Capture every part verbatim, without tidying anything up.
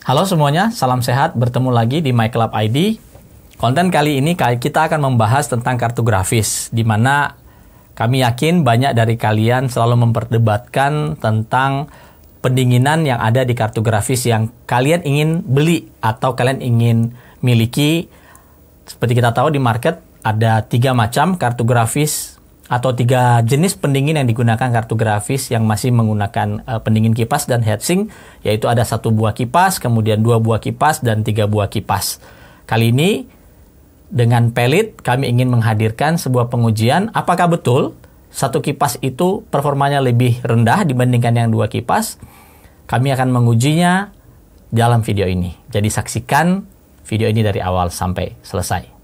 Halo semuanya, salam sehat, bertemu lagi di MyClub I D. Konten kali ini kita akan membahas tentang kartu grafis, di mana kami yakin banyak dari kalian selalu memperdebatkan tentang pendinginan yang ada di kartu grafis yang kalian ingin beli atau kalian ingin miliki. Seperti kita tahu di market ada tiga macam kartu grafis atau tiga jenis pendingin yang digunakan kartu grafis yang masih menggunakan uh, pendingin kipas dan heatsink, yaitu ada satu buah kipas, kemudian dua buah kipas, dan tiga buah kipas. Kali ini dengan Pelit kami ingin menghadirkan sebuah pengujian apakah betul satu kipas itu performanya lebih rendah dibandingkan yang dua kipas. Kami akan mengujinya dalam video ini. Jadi saksikan video ini dari awal sampai selesai.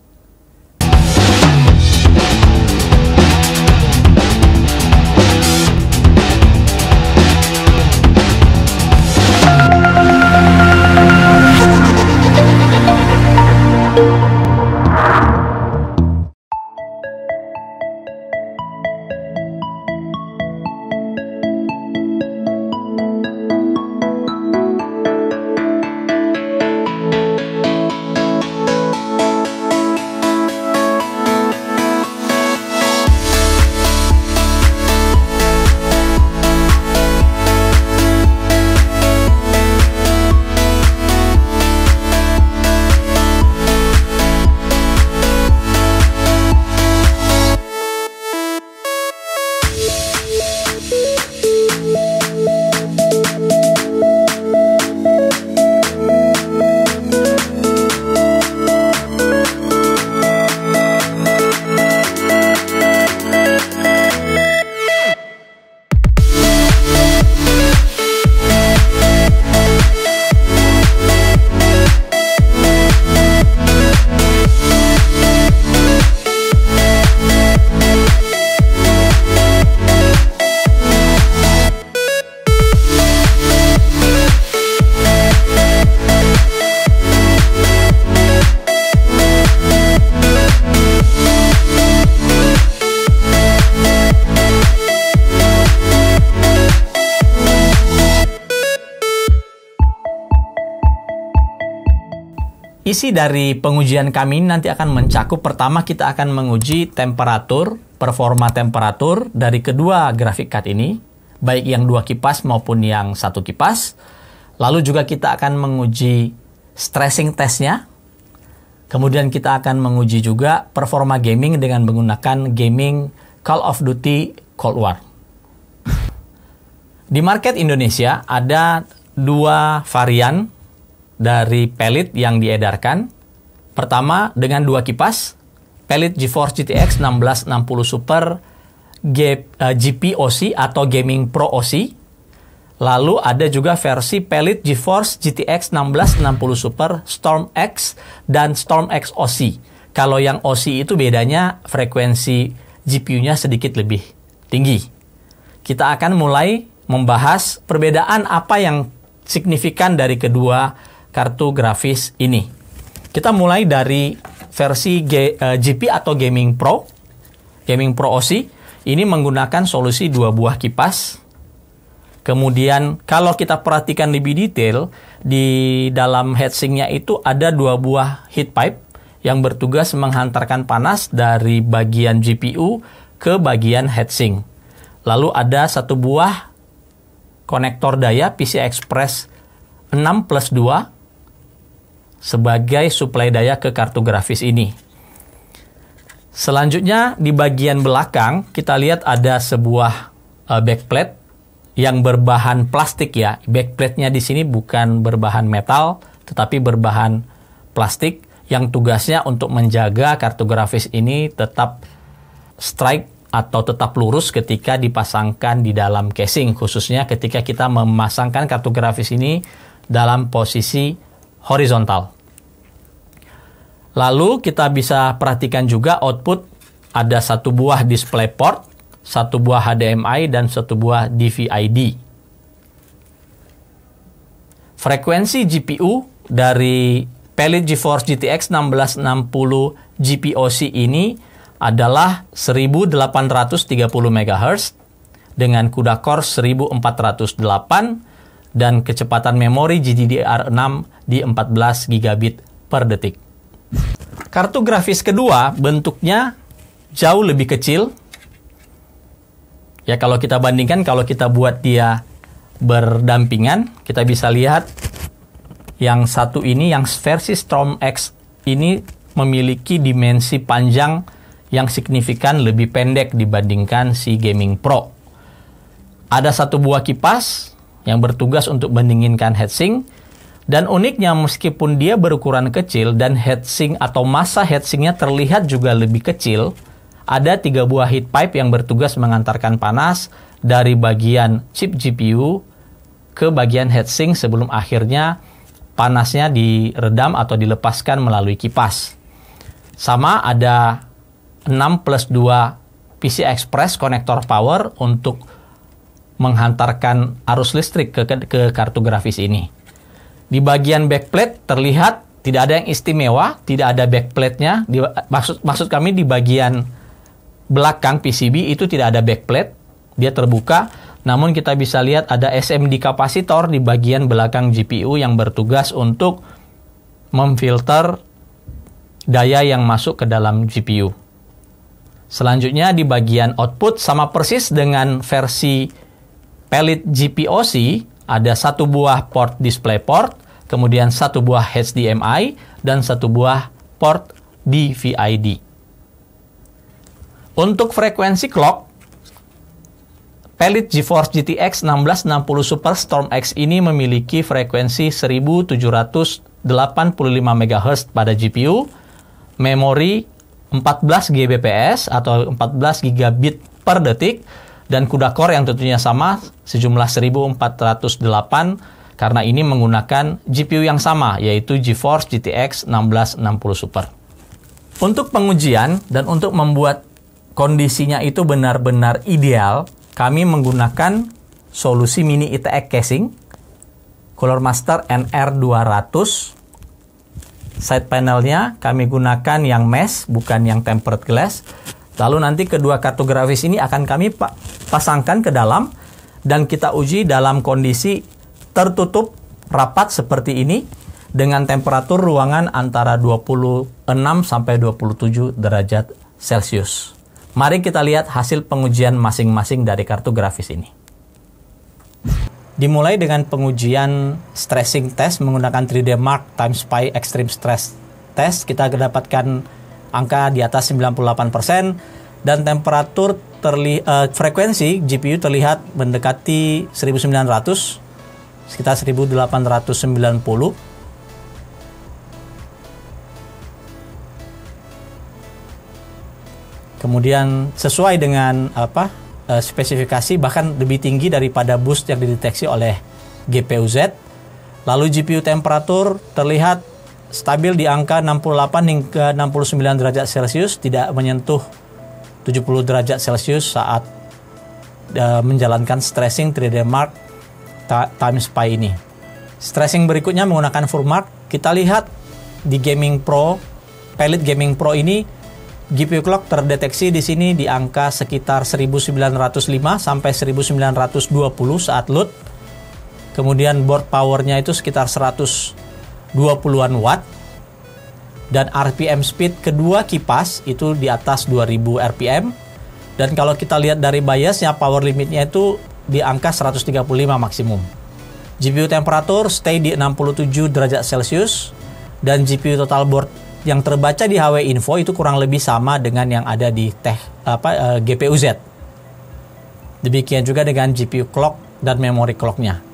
Isi dari pengujian kami nanti akan mencakup, pertama kita akan menguji temperatur, performa temperatur dari kedua graphic card ini, baik yang dua kipas maupun yang satu kipas. Lalu juga kita akan menguji stressing testnya. Kemudian kita akan menguji juga performa gaming dengan menggunakan gaming Call of Duty Cold War. Di market Indonesia ada dua varian dari Pelit yang diedarkan. Pertama dengan dua kipas, Pelit GeForce G T X enam belas enam puluh Super G, uh, G P O C atau Gaming Pro O C. Lalu ada juga versi Pelit GeForce G T X enam belas enam puluh Super Storm X dan Storm X O C. Kalau yang O C itu bedanya frekuensi G P U-nya sedikit lebih tinggi. Kita akan mulai membahas perbedaan apa yang signifikan dari kedua kartu grafis ini. Kita mulai dari versi G, uh, G P atau Gaming Pro. Gaming Pro O C ini menggunakan solusi dua buah kipas. Kemudian kalau kita perhatikan lebih detail, di dalam heatsinknya itu ada dua buah heat pipe yang bertugas menghantarkan panas dari bagian G P U ke bagian heatsink. Lalu ada satu buah konektor daya P C I Express enam plus dua sebagai suplai daya ke kartu grafis ini. Selanjutnya di bagian belakang kita lihat ada sebuah uh, backplate yang berbahan plastik ya. Backplate-nya di sini bukan berbahan metal tetapi berbahan plastik yang tugasnya untuk menjaga kartu grafis ini tetap strike atau tetap lurus ketika dipasangkan di dalam casing, khususnya ketika kita memasangkan kartu grafis ini dalam posisi horizontal. Lalu kita bisa perhatikan juga output, ada satu buah display port, satu buah H D M I, dan satu buah D V I D. Frekuensi G P U dari Pelit GeForce G T X enam belas enam puluh G P O C ini adalah seribu delapan ratus tiga puluh megahertz dengan CUDA core seribu empat ratus delapan dan kecepatan memori G D D R enam di empat belas gigabit per detik. Kartu grafis kedua bentuknya jauh lebih kecil. Ya, kalau kita bandingkan, kalau kita buat dia berdampingan, kita bisa lihat yang satu ini, yang versi StormX ini memiliki dimensi panjang yang signifikan lebih pendek dibandingkan si Gaming Pro. Ada satu buah kipas yang bertugas untuk mendinginkan heatsink, dan uniknya meskipun dia berukuran kecil dan heatsink atau massa heatsinknya terlihat juga lebih kecil, ada tiga buah heat pipe yang bertugas mengantarkan panas dari bagian chip G P U ke bagian heatsink sebelum akhirnya panasnya diredam atau dilepaskan melalui kipas. Sama ada enam plus dua P C I Express konektor power untuk menghantarkan arus listrik ke, ke, ke kartu grafis ini. Di bagian backplate terlihat tidak ada yang istimewa, tidak ada backplate-nya. Di, maksud, maksud kami di bagian belakang P C B itu tidak ada backplate, dia terbuka. Namun kita bisa lihat ada S M D kapasitor di bagian belakang G P U yang bertugas untuk memfilter daya yang masuk ke dalam G P U. Selanjutnya di bagian output sama persis dengan versi Pellit G P O C, ada satu buah port DisplayPort, kemudian satu buah H D M I, dan satu buah port D V I D. Untuk frekuensi clock, Pellit GeForce G T X enam belas enam puluh Super StormX ini memiliki frekuensi seribu tujuh ratus delapan puluh lima megahertz pada G P U, memori empat belas giga bps atau empat belas gigabit per detik, dan CUDA core yang tentunya sama sejumlah seribu empat ratus delapan karena ini menggunakan G P U yang sama, yaitu GeForce G T X enam belas enam puluh Super. Untuk pengujian dan untuk membuat kondisinya itu benar-benar ideal, kami menggunakan solusi mini I T X casing Cooler Master N R dua ratus. Side panelnya kami gunakan yang mesh, bukan yang tempered glass. Lalu nanti kedua kartu grafis ini akan kami pa pasangkan ke dalam dan kita uji dalam kondisi tertutup rapat seperti ini dengan temperatur ruangan antara dua puluh enam sampai dua puluh tujuh derajat Celcius. Mari kita lihat hasil pengujian masing-masing dari kartu grafis ini. Dimulai dengan pengujian stressing test menggunakan tiga D Mark times Pi Extreme Stress Test. Kita mendapatkan angka di atas sembilan puluh delapan persen dan temperatur terli uh, frekuensi G P U terlihat mendekati seribu sembilan ratus, sekitar seribu delapan ratus sembilan puluh. Kemudian sesuai dengan apa uh, spesifikasi, bahkan lebih tinggi daripada boost yang dideteksi oleh G P U Z. Lalu G P U temperatur terlihat stabil di angka enam puluh delapan hingga enam puluh sembilan derajat Celcius, tidak menyentuh tujuh puluh derajat Celcius saat uh, menjalankan stressing tiga D Mark times Pi ini. Stressing berikutnya menggunakan full mark. Kita lihat di Gaming Pro, Pellit Gaming Pro ini G P U clock terdeteksi di sini di angka sekitar seribu sembilan ratus lima sampai seribu sembilan ratus dua puluh saat load. Kemudian board powernya itu sekitar seratus dua puluhan watt. Dan R P M speed kedua kipas itu di atas dua ribu R P M. Dan kalau kita lihat dari biasnya, power limitnya itu di angka seratus tiga puluh lima maksimum. G P U temperatur stay di enam puluh tujuh derajat Celcius. Dan G P U total board yang terbaca di H W Info itu kurang lebih sama dengan yang ada di teh apa uh, G P U Z. Demikian juga dengan G P U clock dan memory clocknya.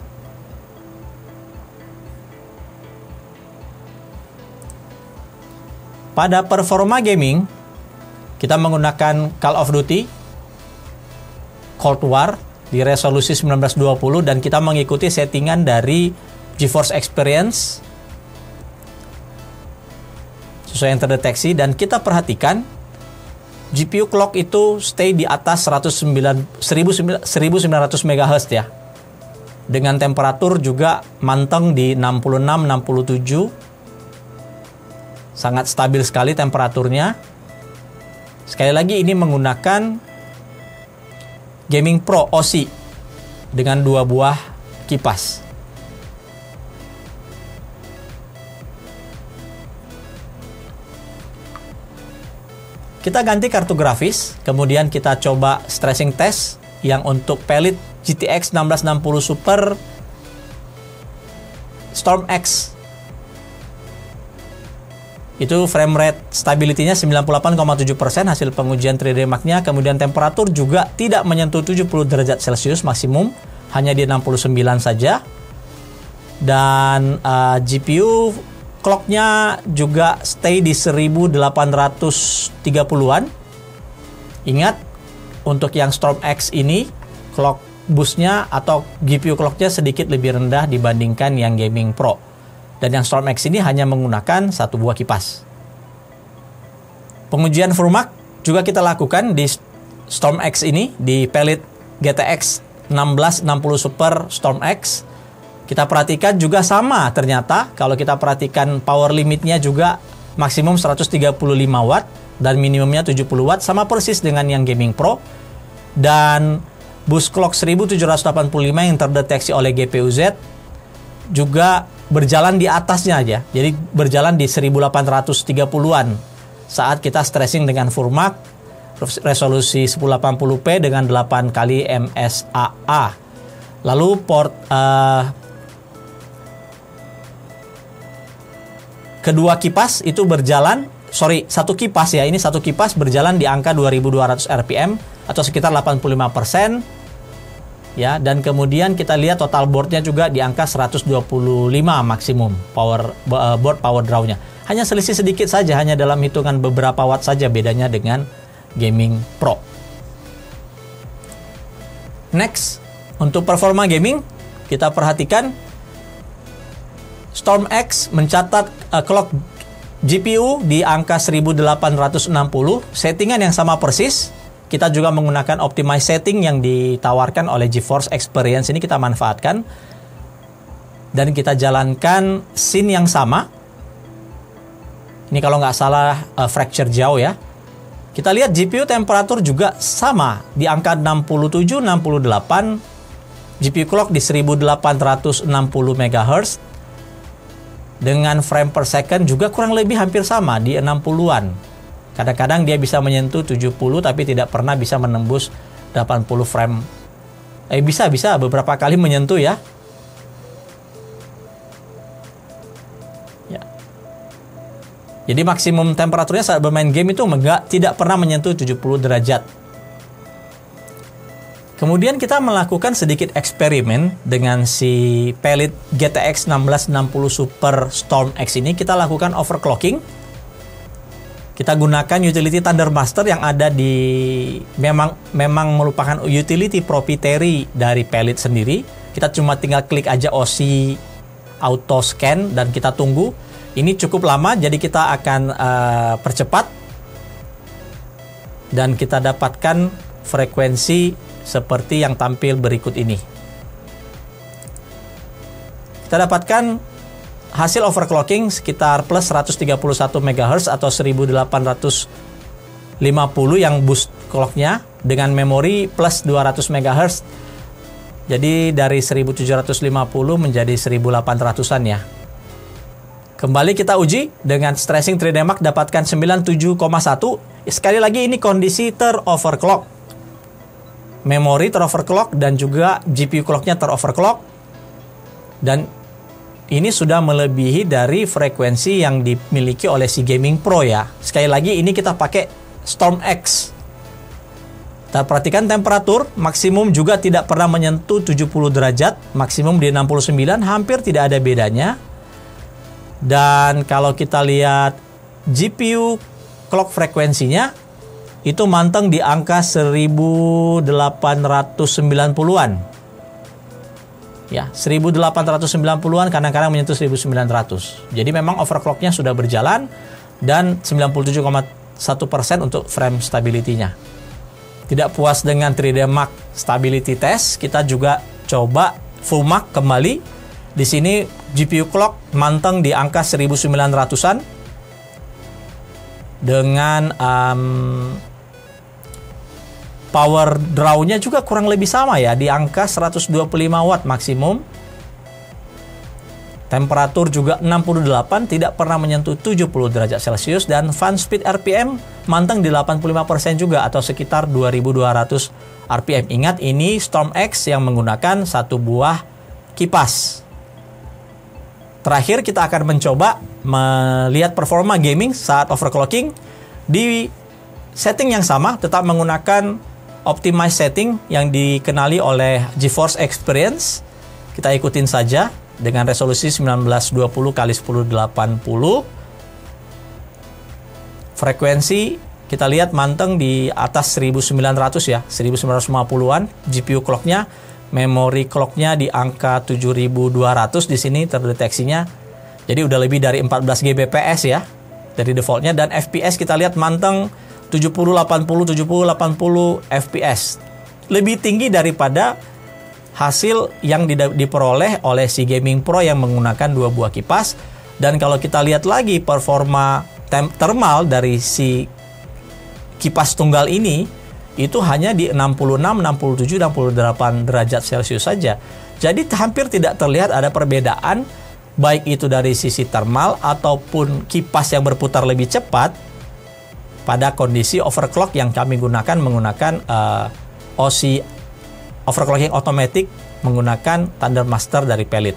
Pada performa gaming, kita menggunakan Call of Duty Cold War di resolusi seribu sembilan ratus dua puluh dan kita mengikuti settingan dari GeForce Experience sesuai yang terdeteksi, dan kita perhatikan G P U clock itu stay di atas seribu sembilan ratus megahertz ya. Dengan temperatur juga manteng di enam puluh enam enam puluh tujuh. Sangat stabil sekali temperaturnya. Sekali lagi ini menggunakan Gaming Pro O C dengan dua buah kipas. Kita ganti kartu grafis, kemudian kita coba stressing test yang untuk Pellit G T X enam belas enam puluh Super Storm X. Itu frame rate stability-nya sembilan puluh delapan koma tujuh persen hasil pengujian tiga D Mark-nya. Kemudian temperatur juga tidak menyentuh tujuh puluh derajat Celcius maksimum, hanya di enam puluh sembilan saja. Dan uh, G P U clock-nya juga stay di seribu delapan ratus tiga puluhan. Ingat, untuk yang Storm X ini clock boost-nya atau G P U clock-nya sedikit lebih rendah dibandingkan yang Gaming Pro. Dan yang Storm X ini hanya menggunakan satu buah kipas. Pengujian Furmark juga kita lakukan di Storm X ini, di Pellit G T X enam belas enam puluh Super Storm X. Kita perhatikan juga sama ternyata. Kalau kita perhatikan power limitnya juga maksimum seratus tiga puluh lima watt dan minimumnya tujuh puluh watt, sama persis dengan yang Gaming Pro. Dan boost clock seribu tujuh ratus delapan puluh lima yang terdeteksi oleh G P U Z juga berjalan di atasnya aja. Jadi berjalan di seribu delapan ratus tiga puluhan saat kita stressing dengan Furmark resolusi seribu delapan puluh p dengan delapan kali M S A A. Lalu port uh, kedua kipas itu berjalan, sorry, satu kipas ya, ini satu kipas berjalan di angka dua ribu dua ratus R P M atau sekitar delapan puluh lima persen. Ya, dan kemudian kita lihat total boardnya juga di angka seratus dua puluh lima maksimum power uh, board power draw-nya. Hanya selisih sedikit saja, hanya dalam hitungan beberapa watt saja bedanya dengan Gaming Pro. Next, untuk performa gaming, kita perhatikan Storm X mencatat uh, clock G P U di angka seribu delapan ratus enam puluh, settingan yang sama persis. Kita juga menggunakan optimize setting yang ditawarkan oleh GeForce Experience, ini kita manfaatkan. Dan kita jalankan scene yang sama. Ini kalau nggak salah uh, fracture jauh ya. Kita lihat G P U temperatur juga sama di angka enam puluh tujuh enam puluh delapan. G P U clock di seribu delapan ratus enam puluh megahertz. Dengan frame per second juga kurang lebih hampir sama di enam puluhan. Kadang-kadang dia bisa menyentuh tujuh puluh tapi tidak pernah bisa menembus delapan puluh frame. Eh bisa bisa beberapa kali menyentuh ya. Ya. Jadi maksimum temperaturnya saat bermain game itu enggak tidak pernah menyentuh tujuh puluh derajat. Kemudian kita melakukan sedikit eksperimen dengan si Pellit G T X enam belas enam puluh Super Storm X ini. Kita lakukan overclocking. Kita gunakan utility Thundermaster yang ada di memang memang merupakan utility proprietary dari Pellit sendiri. Kita cuma tinggal klik aja O S I auto scan dan kita tunggu. Ini cukup lama, jadi kita akan uh, percepat dan kita dapatkan frekuensi seperti yang tampil berikut ini. Kita dapatkan hasil overclocking sekitar plus seratus tiga puluh satu megahertz atau seribu delapan ratus lima puluh yang boost clock-nya dengan memori plus dua ratus megahertz. Jadi dari seribu tujuh ratus lima puluh menjadi seribu delapan ratusan ya. Kembali kita uji dengan stressing tiga D Mark dapatkan sembilan puluh tujuh koma satu. Sekali lagi ini kondisi teroverclock. Memori teroverclock dan juga G P U clock-nya teroverclock. Dan ini sudah melebihi dari frekuensi yang dimiliki oleh si Gaming Pro ya. Sekali lagi ini kita pakai Storm X. Kita perhatikan temperatur maksimum juga tidak pernah menyentuh tujuh puluh derajat, maksimum di enam puluh sembilan, hampir tidak ada bedanya. Dan kalau kita lihat G P U clock frekuensinya itu manteng di angka seribu delapan ratus sembilan puluhan. Ya, seribu delapan ratus sembilan puluhan kadang-kadang menyentuh seribu sembilan ratus. Jadi memang overclock-nya sudah berjalan dan sembilan puluh tujuh koma satu persen untuk frame stability-nya. Tidak puas dengan tiga D Mark stability test, kita juga coba Furmark kembali. Di sini G P U clock manteng di angka seribu sembilan ratusan dengan um, power draw-nya juga kurang lebih sama ya, di angka seratus dua puluh lima watt maksimum. Temperatur juga enam puluh delapan, tidak pernah menyentuh tujuh puluh derajat Celcius, dan fan speed R P M manteng di delapan puluh lima persen juga, atau sekitar dua ribu dua ratus R P M. Ingat, ini Storm X yang menggunakan satu buah kipas. Terakhir, kita akan mencoba melihat performa gaming saat overclocking di setting yang sama, tetap menggunakan optimize setting yang dikenali oleh GeForce Experience. Kita ikutin saja dengan resolusi sembilan belas dua puluh kali seribu delapan puluh. Frekuensi kita lihat manteng di atas seribu sembilan ratus ya, seribu sembilan ratus lima puluhan. G P U clocknya, memory clocknya di angka tujuh ribu dua ratus di sini terdeteksinya. Jadi udah lebih dari empat belas G B P S ya dari defaultnya, dan F P S kita lihat manteng tujuh puluh delapan puluh tujuh puluh delapan puluh F P S. Lebih tinggi daripada hasil yang diperoleh oleh si Gaming Pro yang menggunakan dua buah kipas. Dan kalau kita lihat lagi performa thermal dari si kipas tunggal ini, itu hanya di enam puluh enam, enam puluh tujuh, enam puluh delapan derajat Celcius saja. Jadi hampir tidak terlihat ada perbedaan, baik itu dari sisi thermal ataupun kipas yang berputar lebih cepat pada kondisi overclock yang kami gunakan menggunakan uh, O C overclocking otomatis menggunakan Thundermaster dari Pellit.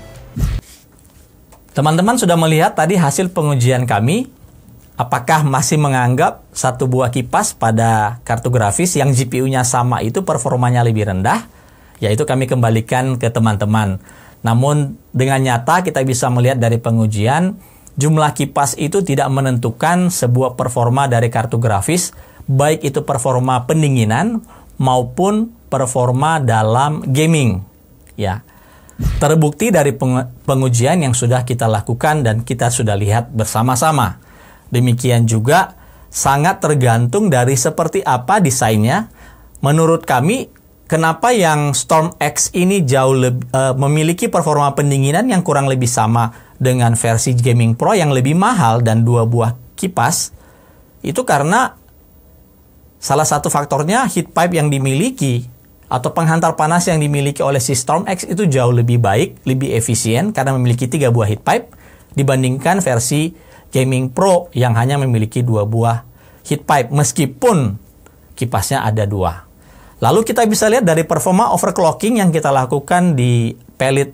Teman-teman sudah melihat tadi hasil pengujian kami. Apakah masih menganggap satu buah kipas pada kartu grafis yang G P U-nya sama itu performanya lebih rendah? Yaitu kami kembalikan ke teman-teman. Namun dengan nyata kita bisa melihat dari pengujian, jumlah kipas itu tidak menentukan sebuah performa dari kartu grafis, baik itu performa pendinginan maupun performa dalam gaming. Ya, terbukti dari pengujian yang sudah kita lakukan dan kita sudah lihat bersama-sama. Demikian juga sangat tergantung dari seperti apa desainnya. Menurut kami, kenapa yang Storm X ini jauh lebih, uh, memiliki performa pendinginan yang kurang lebih sama dengan versi Gaming Pro yang lebih mahal dan dua buah kipas, itu karena salah satu faktornya heat pipe yang dimiliki atau penghantar panas yang dimiliki oleh si Storm X itu jauh lebih baik, lebih efisien karena memiliki tiga buah heat pipe dibandingkan versi Gaming Pro yang hanya memiliki dua buah heat pipe meskipun kipasnya ada dua. Lalu kita bisa lihat dari performa overclocking yang kita lakukan di Pellit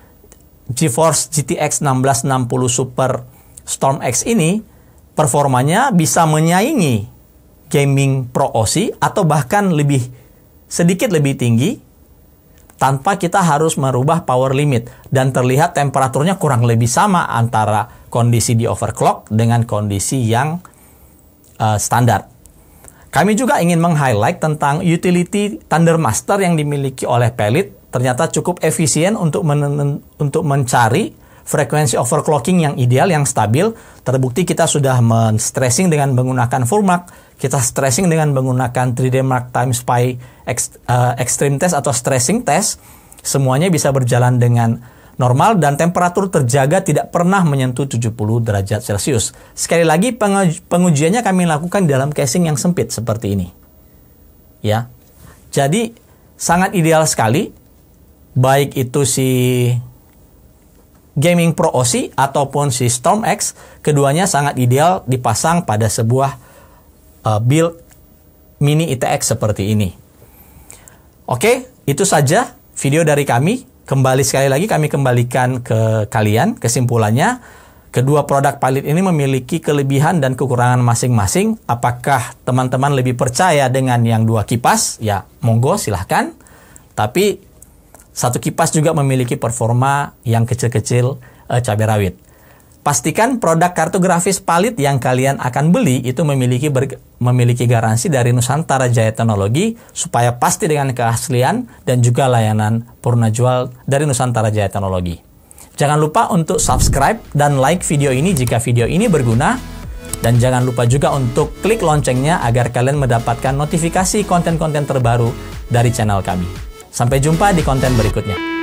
GeForce G T X enam belas enam puluh Super Storm X ini, performanya bisa menyaingi Gaming Pro O C atau bahkan lebih sedikit lebih tinggi tanpa kita harus merubah power limit, dan terlihat temperaturnya kurang lebih sama antara kondisi di overclock dengan kondisi yang uh, standar. Kami juga ingin meng-highlight tentang utility Thundermaster yang dimiliki oleh Pellit. Ternyata cukup efisien untuk men untuk mencari frekuensi overclocking yang ideal, yang stabil. Terbukti kita sudah men-stressing dengan menggunakan Furmark, kita stressing dengan menggunakan tiga D Mark times Pi ex, uh, Extreme Test atau stressing test. Semuanya bisa berjalan dengan normal dan temperatur terjaga tidak pernah menyentuh tujuh puluh derajat Celcius. Sekali lagi pengujiannya kami lakukan dalam casing yang sempit seperti ini. Ya. Jadi sangat ideal sekali, baik itu si Gaming Pro O C ataupun si Storm X, keduanya sangat ideal dipasang pada sebuah uh, build mini I T X seperti ini. Oke, itu saja video dari kami. Kembali sekali lagi kami kembalikan ke kalian kesimpulannya. Kedua produk Pellit ini memiliki kelebihan dan kekurangan masing-masing. Apakah teman-teman lebih percaya dengan yang dua kipas? Ya, monggo silahkan. Tapi satu kipas juga memiliki performa yang kecil-kecil eh, cabai rawit. Pastikan produk kartu grafis Pellit yang kalian akan beli itu memiliki ber, memiliki garansi dari Nusantara Jaya Teknologi supaya pasti dengan keaslian dan juga layanan purna jual dari Nusantara Jaya Teknologi. Jangan lupa untuk subscribe dan like video ini jika video ini berguna, dan jangan lupa juga untuk klik loncengnya agar kalian mendapatkan notifikasi konten-konten terbaru dari channel kami. Sampai jumpa di konten berikutnya.